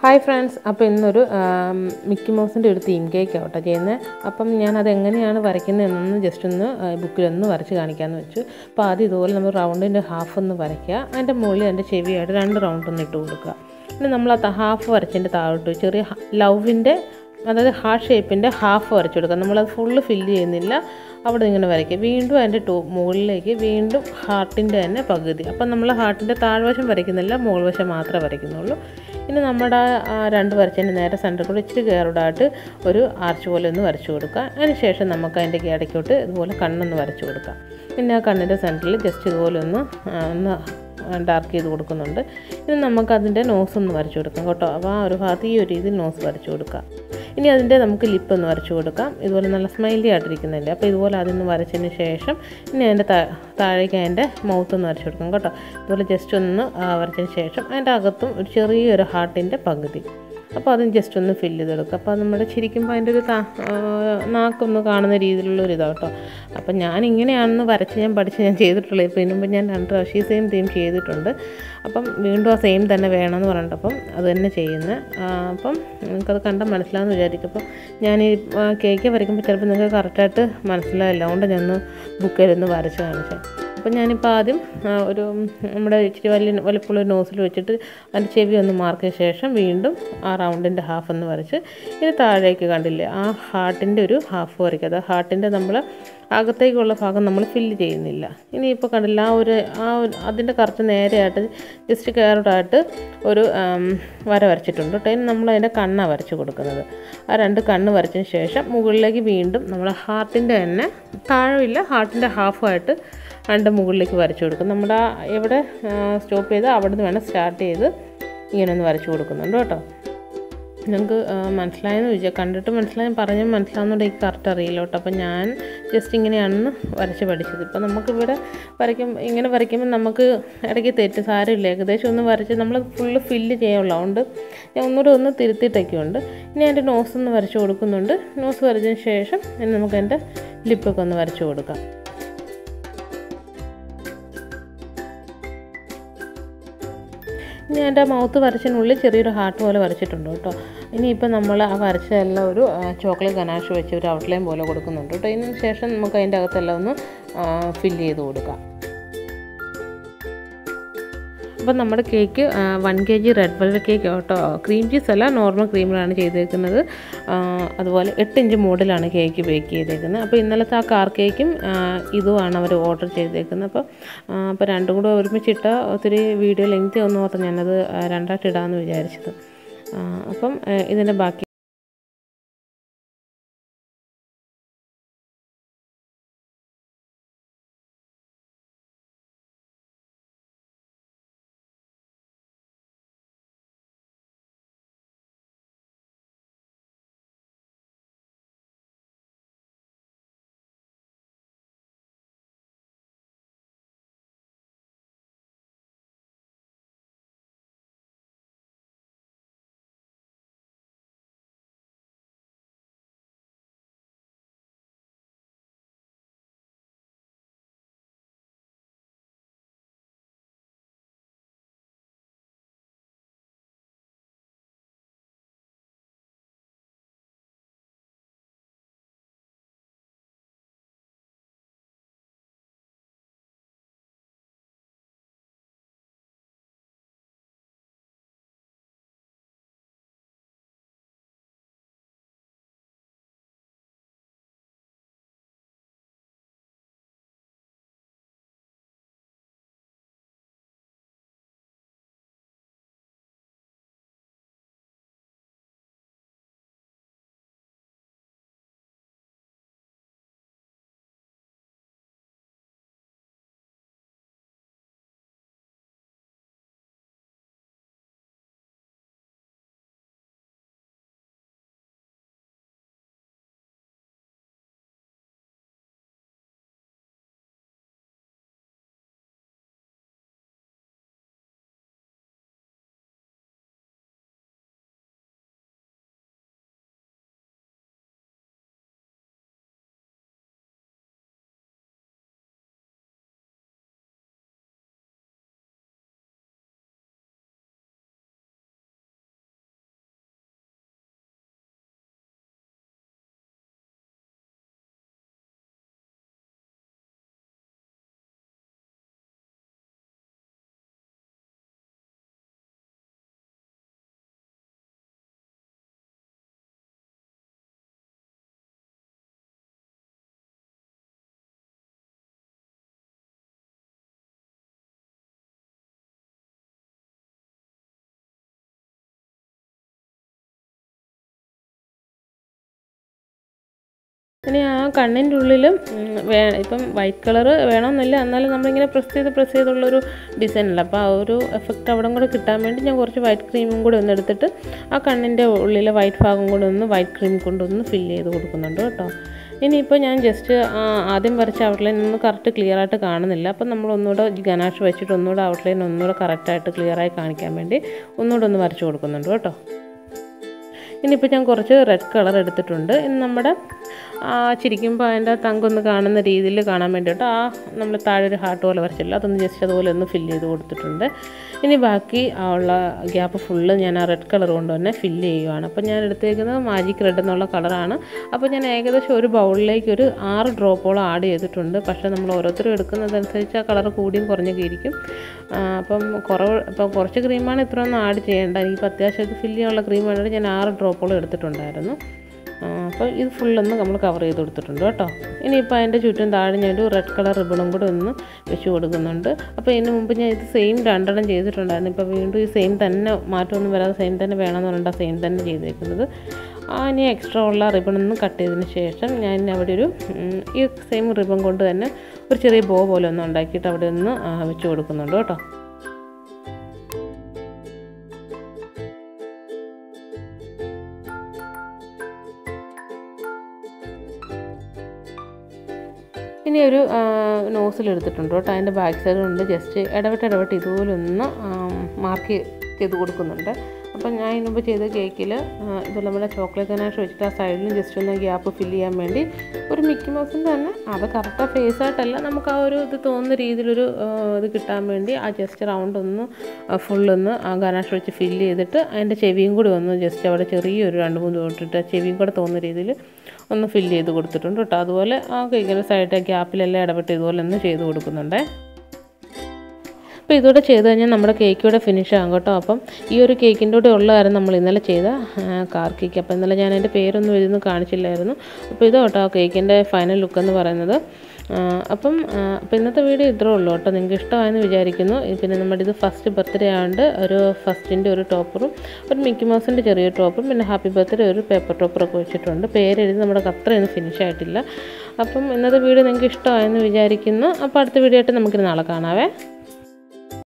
Hi friends, അപ്പോൾ ഇന്നൊരു Mickey മൗസിൻ്റെ ഒരു തീം കേക്ക് ആവട്ടെ ചെയ്യുന്നത്. അപ്പം ഞാനത് എങ്ങനെയാണ് വരയ്ക്കുന്നതെന്നൊന്ന് ജസ്റ്റ് ഒന്ന് ബുക്കിലൊന്ന് വരച്ച് കാണിക്കാമെന്ന് വെച്ചു. അപ്പോൾ ആദ്യം ഇതുപോലെ നമ്മൾ റൗണ്ടിൻ്റെ ഹാഫ് ഒന്ന് വരയ്ക്കുക. അതിൻ്റെ മുകളിൽ അതിൻ്റെ ചെവിയായിട്ട് 2 റൗണ്ട് ഒന്ന് ഇട്ട് കൊടുക്കുക. പിന്നെ നമ്മൾ ആ ഹാഫ് വരച്ചതിൻ്റെ താഴോട്ട് ചെറിയ ലവിൻ്റെ, അതായത് ഹാർട്ട് ഷേപ്പിൻ്റെ ഹാഫ് വരച്ചു കൊടുക്കുക. നമ്മളത് ഫുള്ള് ഫില്ല് ചെയ്യുന്നില്ല, അവിടെ ഇങ്ങനെ വരയ്ക്കുക. വീണ്ടും അതിൻ്റെ മുകളിലേക്ക് വീണ്ടും ഹാർട്ടിൻ്റെ തന്നെ പകുതി. അപ്പം നമ്മൾ ഹാർട്ടിൻ്റെ താഴ്വശം വരയ്ക്കുന്നില്ല, മുകൾ വശം മാത്രമേ വരയ്ക്കുന്നുള്ളൂ. ഇനി നമ്മുടെ 2 വരച്ചതിൻ്റെ നേരെ സെൻറ്റർ കൂടെ ഇച്ചിരി കയറോടായിട്ട് ഒരു ആർച്ച് പോലെ ഒന്ന് വരച്ചു കൊടുക്കുക. അതിന് ശേഷം നമുക്ക് അതിൻ്റെ ഇടയ്ക്കോട്ട് ഇതുപോലെ കണ്ണൊന്ന് വരച്ചു കൊടുക്കാം. പിന്നെ ആ കണ്ണിൻ്റെ സെൻറ്ററിൽ ജസ്റ്റ് ഇതുപോലെ ഒന്ന് ഡാർക്ക് ചെയ്ത് കൊടുക്കുന്നുണ്ട്. ഇനി നമുക്കതിൻ്റെ നോസ് ഒന്ന് വരച്ചു കൊടുക്കാം കേട്ടോ. അപ്പോൾ ആ ഒരു ഭാഗത്ത് ഈ ഒരു രീതിയിൽ നോസ് വരച്ചു കൊടുക്കാം. ഇനി അതിൻ്റെ നമുക്ക് ലിപ്പൊന്ന് വരച്ചു കൊടുക്കാം. ഇതുപോലെ നല്ല സ്മൈലി ആയിട്ടിരിക്കുന്നില്ലേ, അപ്പോൾ ഇതുപോലെ അതൊന്ന് വരച്ചതിന് ശേഷം ഇനി അതിൻ്റെ താഴേക്ക് അതിൻ്റെ മൗത്തൊന്ന് വരച്ചു കൊടുക്കാം കേട്ടോ. ഇതുപോലെ ജസ്റ്റ് ഒന്ന് വരച്ചതിന് ശേഷം അതിൻ്റെ അകത്തും ഒരു ചെറിയൊരു ഹാർട്ടിൻ്റെ പകുതി. അപ്പോൾ അതും ജസ്റ്റ് ഒന്ന് ഫില്ല് ചെയ്തെടുക്കുക. അപ്പോൾ നമ്മുടെ ചിരിക്കുമ്പോൾ അതിൻ്റെ ഒരു നാക്കൊന്ന് കാണുന്ന രീതിയിലുള്ളൊരു ഇതാണ് കേട്ടോ. അപ്പം ഞാനിങ്ങനെയാണെന്ന് വരച്ച് ഞാൻ ചെയ്തിട്ടുള്ളത്. ഇപ്പോൾ ഇതിന് മുമ്പ് ഞാൻ 2 പ്രാവശ്യം സെയിം തീം ചെയ്തിട്ടുണ്ട്. അപ്പം വീണ്ടും ആ സെയിം തന്നെ വേണമെന്ന് പറഞ്ഞിട്ടപ്പം അത് തന്നെ ചെയ്യുന്നത്. അപ്പം നിങ്ങൾക്കത് കണ്ടാൽ മനസ്സിലാവുമെന്ന് വിചാരിക്കും. അപ്പം ഞാൻ ഈ കേക്ക് വരയ്ക്കുമ്പോൾ ചിലപ്പോൾ നിങ്ങൾക്ക് കറക്റ്റായിട്ട് മനസ്സിലാവില്ല, അതുകൊണ്ട് ഞാനൊന്ന് ബുക്കിലൊന്ന് വരച്ച് കാണിച്ചത്. അപ്പം ഞാനിപ്പോൾ ആദ്യം ഒരു നമ്മുടെ ഇച്ചിരി വലിപ്പമുള്ള നോസിൽ വെച്ചിട്ട് അതിൻ്റെ ചെവി ഒന്ന് മാർക്ക് ചെയ്ത ശേഷം വീണ്ടും ആ റൗണ്ടിൻ്റെ ഹാഫ് ഒന്ന് വരച്ച് ഇനി താഴേക്ക് കണ്ടില്ലേ ആ ഹാർട്ടിൻ്റെ ഒരു ഹാഫ് വരയ്ക്കുക. അത് ഹാർട്ടിൻ്റെ നമ്മൾ അകത്തേക്കുള്ള ഭാഗം നമ്മൾ ഫില്ല് ചെയ്യുന്നില്ല. ഇനിയിപ്പോൾ കണ്ടില്ല അതിൻ്റെ കറക്റ്റ് നേരെയായിട്ട് ജസ്റ്റ് കയറോട്ടായിട്ട് ഒരു വര വരച്ചിട്ടുണ്ട് കേട്ടോ. ഇനി നമ്മളതിൻ്റെ കണ്ണാണ് വരച്ച് കൊടുക്കുന്നത്. ആ 2 കണ്ണ് വരച്ചതിന് ശേഷം മുകളിലേക്ക് വീണ്ടും നമ്മൾ ഹാർട്ടിൻ്റെ തന്നെ താഴമില്ല, ഹാർട്ടിൻ്റെ ഹാഫായിട്ട് 2 മുകളിലേക്ക് വരച്ചു കൊടുക്കും. നമ്മുടെ എവിടെ സ്റ്റോപ്പ് ചെയ്ത് അവിടെ നിന്ന് വേണം സ്റ്റാർട്ട് ചെയ്ത് ഇങ്ങനെ ഒന്ന് വരച്ചു കൊടുക്കുന്നുണ്ട് കേട്ടോ. നിങ്ങൾക്ക് മനസ്സിലായെന്ന് കണ്ടിട്ട് പറഞ്ഞാൽ മനസ്സിലാവുന്നതുകൊണ്ട് എനിക്ക് കറക്റ്റ് അറിയില്ല കേട്ടോ. അപ്പോൾ ഞാൻ ജസ്റ്റ് ഇങ്ങനെയാണ് വരച്ച് പഠിച്ചത്. ഇപ്പോൾ നമുക്കിവിടെ ഇങ്ങനെ വരയ്ക്കുമ്പോൾ നമുക്ക് ഇടയ്ക്ക് തെറ്റ് സാരമില്ല, ഏകദേശം ഒന്ന് വരച്ച് നമ്മൾ ഫുള്ള് ഫില്ല് ചെയ്യാനുള്ളൂ. അതുകൊണ്ട് ഞാൻ ഒന്നുകൂടെ ഒന്ന് തിരുത്തിയിട്ടൊക്കെ ഉണ്ട്. ഇനി അതിൻ്റെ നോസ് ഒന്ന് വരച്ച് കൊടുക്കുന്നുണ്ട്. നോസ് വരച്ചതിന് ശേഷം ഇനി നമുക്ക് അതിൻ്റെ ലിപ്പൊക്കെ ഒന്ന് വരച്ച് കൊടുക്കാം. ഇനി എൻ്റെ മൗത്ത് വരച്ചതിനുള്ളിൽ ചെറിയൊരു ഹാർട്ട് പോലെ വരച്ചിട്ടുണ്ട് കേട്ടോ. ഇനിയിപ്പോൾ നമ്മൾ ആ വരച്ചതെല്ലാം ഒരു ചോക്ലേറ്റ് ഗനാഷ് വെച്ച് ഒരു ഔട്ട്ലൈൻ പോലെ കൊടുക്കുന്നുണ്ട് കേട്ടോ. ഇതിന് ശേഷം നമുക്ക് അതിൻ്റെ അകത്തെല്ലാം ഒന്ന് ഫില്ല് ചെയ്ത് കൊടുക്കാം. അപ്പം നമ്മുടെ cake 1 kg red velvet cake കേട്ടോ. ക്രീം ചീസ് അല്ല, നോർമൽ ക്രീമിലാണ് ചെയ്തേക്കുന്നത്. അതുപോലെ 8 ഇഞ്ച് മോഡിലാണ് കേക്ക് ബേക്ക് ചെയ്തേക്കുന്നത്. അപ്പോൾ ഇന്നലത്തെ ആ കാർ കേക്കും ഇതുമാണ് അവർ ഓർഡർ ചെയ്തേക്കുന്നത്. അപ്പോൾ 2 കൂടെ ഒരുമിച്ചിട്ട ഒത്തിരി വീഡിയോ ലെങ്തി ഒന്നും ഓർത്ത് ഞാനത് 2ആയിട്ട് ഇടാമെന്ന് വിചാരിച്ചത്. അപ്പം ഇതിൻ്റെ ബാക്കി ഇനി ആ കണ്ണിൻ്റെ ഉള്ളിലും ഇപ്പം വൈറ്റ് കളർ വേണമെന്നില്ല, എന്നാലും നമ്മളിങ്ങനെ പ്രസ് ചെയ്തുള്ളൊരു ഡിസൈൻ അല്ല. അപ്പോൾ ആ ഒരു എഫക്റ്റ് അവിടെ കൂടെ കിട്ടാൻ വേണ്ടി ഞാൻ കുറച്ച് വൈറ്റ് ക്രീമും കൂടെ ഒന്ന് എടുത്തിട്ട് ആ കണ്ണിൻ്റെ ഉള്ളിലെ വൈറ്റ് ഭാഗം കൂടെ ഒന്ന് വൈറ്റ് ക്രീം കൊണ്ടൊന്ന് ഫില്ല് ചെയ്ത് കൊടുക്കുന്നുണ്ട് കേട്ടോ. ഇനിയിപ്പോൾ ഞാൻ ജസ്റ്റ് ആദ്യം വരച്ച ഔട്ട്ലൈൻ ഒന്ന് കറക്റ്റ് ക്ലിയർ ആയിട്ട് കാണുന്നില്ല. അപ്പം നമ്മൾ ഒന്നുകൂടെ ഗനാഷ് വെച്ചിട്ട് ഒന്നുകൂടെ ഔട്ട്ലൈൻ ഒന്നുകൂടെ കറക്റ്റായിട്ട് ക്ലിയറായി കാണിക്കാൻ വേണ്ടി ഒന്നുകൂടെ ഒന്ന് വരച്ച് കൊടുക്കുന്നുണ്ട് കേട്ടോ. ഇനിയിപ്പോൾ ഞാൻ കുറച്ച് റെഡ് കളർ എടുത്തിട്ടുണ്ട്. ഇനി നമ്മുടെ ചിരിക്കുമ്പോൾ അതിൻ്റെ തങ്കൊന്ന് കാണുന്ന രീതിയിൽ കാണാൻ വേണ്ടിയിട്ട് നമ്മൾ താഴെ ഒരു ഹാർട്ട് പോലെ വരച്ചില്ല, അതൊന്ന് ജസ്റ്റ് അതുപോലെ ഒന്ന് ഫില്ല് ചെയ്ത് കൊടുത്തിട്ടുണ്ട്. ഇനി ബാക്കി ഉള്ള ഗ്യാപ്പ് ഫുള്ള് ഞാൻ ആ റെഡ് കളർ കൊണ്ട് തന്നെ ഫില്ല് ചെയ്യുകയാണ്. അപ്പോൾ ഞാൻ എടുത്തേക്കുന്നത് മാജിക് റെഡ് എന്നുള്ള കളറാണ്. അപ്പോൾ ഞാൻ ഏകദേശം ഒരു ബൗളിലേക്ക് ഒരു 6 ഡ്രോപ്പോളം ആഡ് ചെയ്തിട്ടുണ്ട്. പക്ഷേ നമ്മൾ ഓരോരുത്തരും എടുക്കുന്നതനുസരിച്ച് ആ കളർ കൂടിയും കുറഞ്ഞൊക്കെ ഇരിക്കും. അപ്പം കുറച്ച് ക്രീമാണ് ഇത്രയൊന്നും ആഡ് ചെയ്യേണ്ട. എനിക്കിപ്പോൾ അത്യാവശ്യം ഫില്ല് ചെയ്യാനുള്ള ക്രീം വേണ്ടിയിട്ട് ഞാൻ 6 ഡ്രോപ്പോളം എടുത്തിട്ടുണ്ടായിരുന്നു. അപ്പോൾ ഇത് ഫുള്ളൊന്ന് നമ്മൾ കവർ ചെയ്ത് കൊടുത്തിട്ടുണ്ട് കേട്ടോ. ഇനിയിപ്പോൾ അതിൻ്റെ ചുറ്റും താഴെ ഞാനൊരു റെഡ് കളർ റിബണും കൂടെ ഒന്ന് വെച്ച് കൊടുക്കുന്നുണ്ട്. അപ്പോൾ ഇതിന് മുമ്പ് ഞാൻ ഇത് സെയിം 2 ചെയ്തിട്ടുണ്ടായിരുന്നു. ഇപ്പോൾ വീണ്ടും ഈ സെയിം തന്നെ മാറ്റമൊന്നും വരാതെ സെയിം തന്നെ വേണമെന്ന് പറഞ്ഞാൽ സെയിം തന്നെ ചെയ്തേക്കുന്നത്. ഇനി എക്സ്ട്രാ ഉള്ള റിബണൊന്ന് കട്ട് ചെയ്തതിന് ശേഷം ഞാൻ അവിടെ ഒരു ഈ സെയിം റിബൺ കൊണ്ട് തന്നെ ഒരു ചെറിയ ബോ പോലെ ഒന്ന് ഉണ്ടാക്കിയിട്ട് അവിടെ ഒന്ന് വെച്ച് കൊടുക്കുന്നുണ്ട് കേട്ടോ. ഇനി ഒരു നോസിൽ എടുത്തിട്ടുണ്ട് കേട്ടോ. അതിൻ്റെ ബാക്ക് സൈഡ് കൊണ്ട് ജസ്റ്റ് ഇടവിട്ട് ഇതുപോലെ ഒന്ന് മാർക്ക് ചെയ്ത് കൊടുക്കുന്നുണ്ട്. അപ്പം ഞാൻ ഇതിന് മുമ്പ് ചെയ്ത കേക്കിൽ ഇപ്പോൾ നമ്മുടെ ചോക്ലേറ്റ് ഗനാഷ് വെച്ചിട്ട് ആ സൈഡിലും ജസ്റ്റ് ഒന്ന് ഗ്യാപ്പ് ഫില്ല് ചെയ്യാൻ വേണ്ടി ഒരു മിക്കി മൗസിൻ്റെ തന്നെ അത് കറക്റ്റ് ഫേസായിട്ടല്ല, നമുക്ക് ആ ഒരു ഇത് തോന്നുന്ന രീതിയിലൊരു ഇത് കിട്ടാൻ വേണ്ടി ആ ജസ്റ്റ് റൗണ്ട് ഒന്ന് ഫുള്ളൊന്ന് ആ ഗനാഷ് വെച്ച് ഫില്ല് ചെയ്തിട്ട് അതിൻ്റെ ചെവിയും കൂടി ഒന്ന് ജസ്റ്റ് അവിടെ ചെറിയൊരു 2-3 തൊട്ടിട്ട് ആ ചെവിയും കൂടെ തോന്നുന്ന രീതിയിൽ ഒന്ന് ഫില്ല് ചെയ്ത് കൊടുത്തിട്ടുണ്ട് കേട്ടോ. അതുപോലെ ആ കേക്കിൻ്റെ സൈഡ് ഗ്യാപ്പിലെല്ലാം ഇടപെട്ട് ഇതുപോലെ ഒന്ന് ചെയ്ത് കൊടുക്കുന്നുണ്ടേ. അപ്പോൾ ഇതോടെ ചെയ്ത് കഴിഞ്ഞാൽ നമ്മുടെ കേക്കിവിടെ ഫിനിഷ് ആകും കേട്ടോ. അപ്പം ഈ ഒരു കേക്കിൻ്റെ കൂടെ ഉള്ളതായിരുന്നു നമ്മൾ ഇന്നലെ ചെയ്ത കാർ കേക്ക്. അപ്പോൾ ഇന്നലെ ഞാൻ അതിൻ്റെ പേരൊന്നും എഴുതുന്നു കാണിച്ചില്ലായിരുന്നു. അപ്പോൾ ഇത് കേട്ടോ കേക്കിൻ്റെ ഫൈനൽ ലുക്ക് എന്ന് പറയുന്നത്. അപ്പോൾ ഇന്നത്തെ വീഡിയോ ഇത്രേ ഉള്ളൂ കേട്ടോ. നിങ്ങൾക്ക് ഇഷ്ടമായെന്ന് വിചാരിക്കുന്നു. പിന്നെ നമ്മുടെ ഇത് ഫസ്റ്റ് ബർത്ത്ഡേ ആയതുകൊണ്ട് ഒരു ഫസ്റ്റിൻ്റെ ഒരു ടോപ്പറും ഒരു മിക്കി മൗസിൻ്റെ ചെറിയൊരു ടോപ്പറും പിന്നെ ഹാപ്പി ബർത്ത്ഡേ ഒരു പേപ്പർ ടോപ്പറൊക്കെ വെച്ചിട്ടുണ്ട്. പേരെഴുതി നമ്മുടെ അത്രയൊന്നും ഫിനിഷ് ആയിട്ടില്ല. അപ്പം ഇന്നത്തെ വീഡിയോ നിങ്ങൾക്ക് ഇഷ്ടമായെന്ന് വിചാരിക്കുന്നു. അപ്പോൾ അടുത്ത വീഡിയോ ആയിട്ട് നമുക്കിത് നാളെ കാണാവേ.